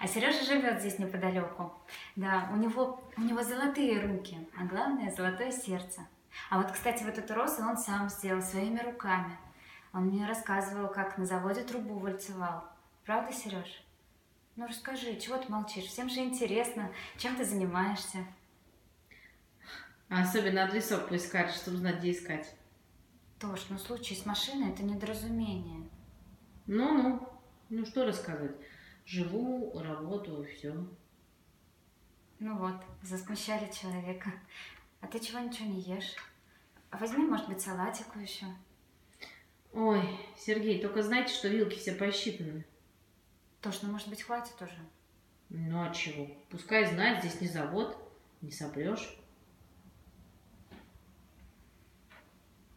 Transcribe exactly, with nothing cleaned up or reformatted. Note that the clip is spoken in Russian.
А Сережа живет здесь неподалеку. Да, у него, у него золотые руки, а главное золотое сердце. А вот, кстати, вот эту розу он сам сделал своими руками. Он мне рассказывал, как на заводе трубу вальцевал. Правда, Сереж? Ну расскажи, чего ты молчишь? Всем же интересно, чем ты занимаешься. А особенно адресов поискать, чтобы знать, где искать. Тош, ну случай с машиной это недоразумение. Ну-ну, ну что рассказывать. Живу, работаю, все. Ну вот, засмущали человека. А ты чего ничего не ешь? А возьми, может быть, салатику еще. Ой, Сергей, только знайте, что вилки все посчитаны. Тош, ну может быть, хватит уже? Ну а чего? Пускай знает, здесь не завод, не сопрешь.